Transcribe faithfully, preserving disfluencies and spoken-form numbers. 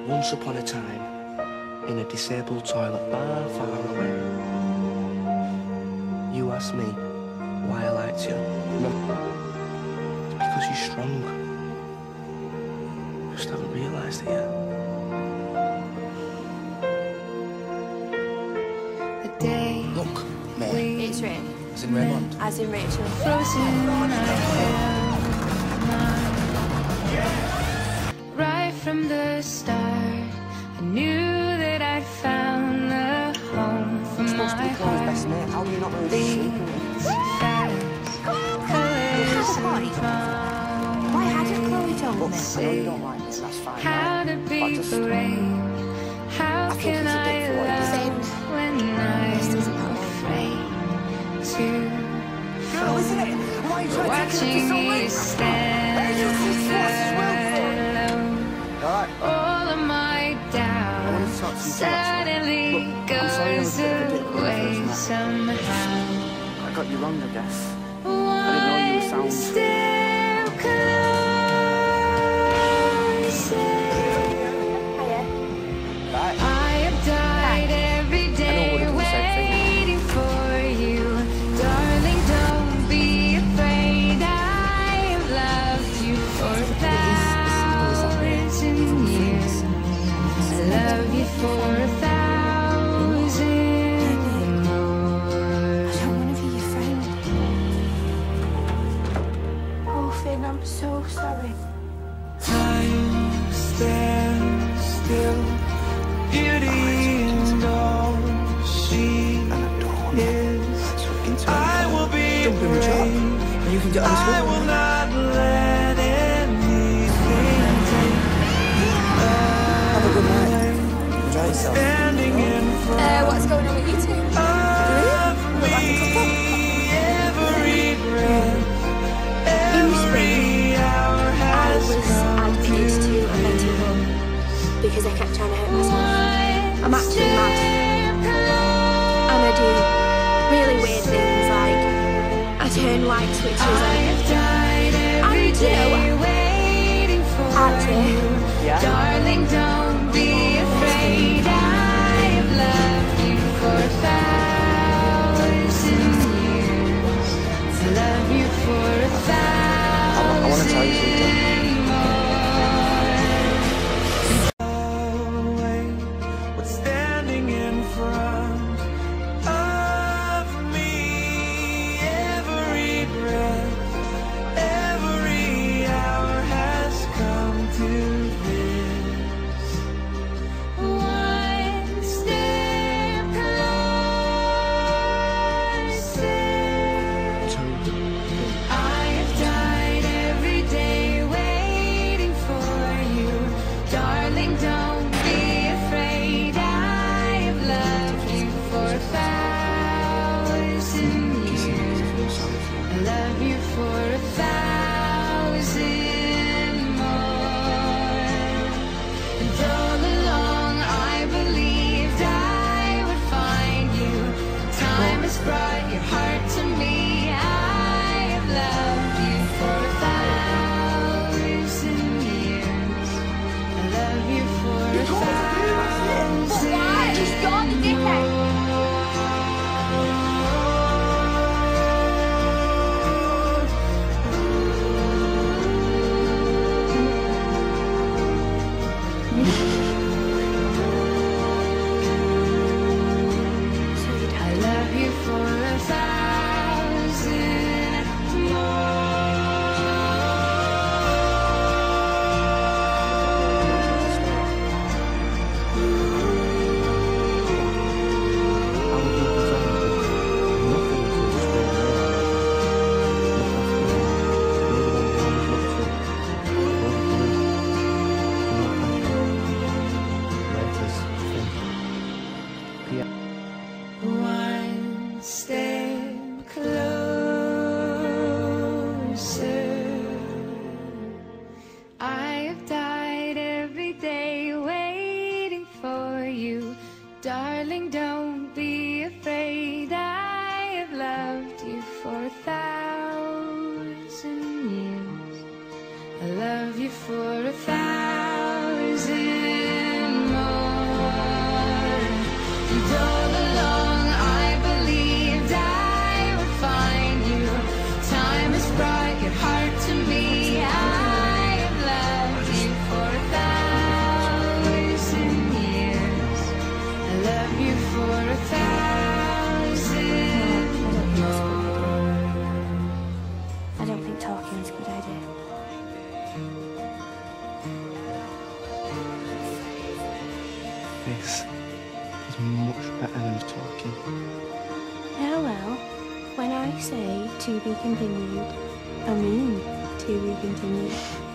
Once upon a time, in a disabled toilet bar far away, you asked me why I liked you. It's because you're strong. You just haven't realised it yet. The day Look, mate. It's rain. As in Raymond. As in Rachel. frozen, I held mine. Right from the start, I knew that I'd found the home for my heart. Best mate. How do you not know These fast colors and fun. Why hadn't Chloe told me? I know you don't like it, that's fine. How to be just- brave. How I think can it's a I bit for what you love when This doesn't I'm matter. afraid to Girl, isn't it? Why are you trying to watching take it so you late? stand alone? Alright. All of my doubt to talk to you too, suddenly Look, I'm sorry I was goes a bit ridiculous away when I first somehow. I got you wrong, I guess. One know you were sound. step closer. Right. I have died every I know day what it is, same thing. waiting for you. Darling, don't be afraid. I have loved you for a thousand years. I love you for a thousand more. I don't want to be your friend. Oh, Finn, I'm so sorry. Time stands still, beauty and all she is. I will be Jump in the truck, brave. and you can get on the I school. will not let anything take Have a good night. Enjoy yourself. standing in front Uh, what's going on with you two? of me. Every breath, every hour I has was admitted to a mental home because I kept trying to hurt myself. I'm actually mad. And I do really weird things like I turn light switches on. And you know, actually, Yeah? darling, don't be afraid. I have loved you for a thousand years. I love you for a thousand I want to tell you something. more. What's standing in front of me? Every breath, every hour has come to this. One step closer. I have died every day waiting for you. Darling, don't be afraid. I have loved you for a thousand years. I love you for a thousand more. And all along I believed I would find you. Time has brought your heart to me. I have loved you for a thousand years. I love you for a thousand why? Just go on the dickhead. I love you for a thousand One step closer. I have died every day waiting for you. Darling, don't be afraid. I have loved you for a thousand years. I love you for a thousand eyes is much better than talking. Yeah, well, when I say to be continued, I mean to be continued.